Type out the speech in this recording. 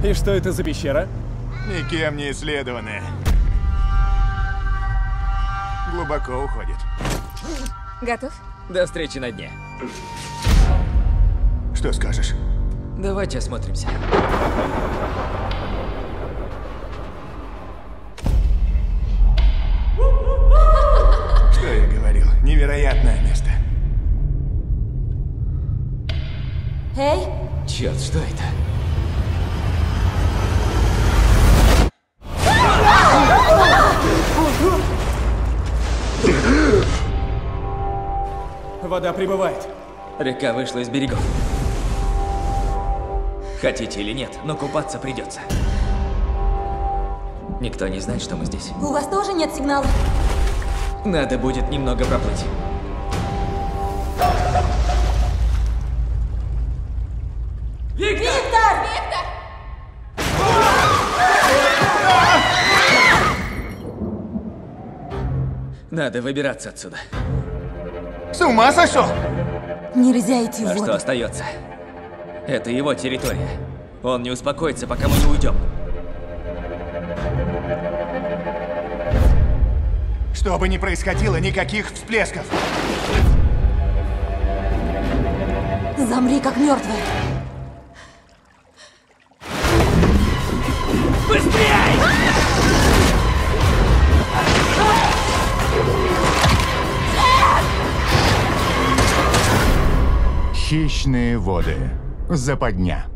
И что это за пещера? Никем не исследованная. Глубоко уходит. Готов? До встречи на дне. Что скажешь? Давайте осмотримся. Что я говорил? Невероятное место. Эй, Черт, что это? Вода прибывает. Река вышла из берегов. Хотите или нет, но купаться придется. Никто не знает, что мы здесь. у вас тоже нет сигнала? Надо будет немного проплыть. Виктор! Надо выбираться отсюда. С ума сошел? Нельзя идти в А воду. что остается? Это его территория. Он не успокоится, пока мы не уйдем. Что бы ни происходило, никаких всплесков. Замри, как мертвая. Быстрей! Хищные воды. Западня.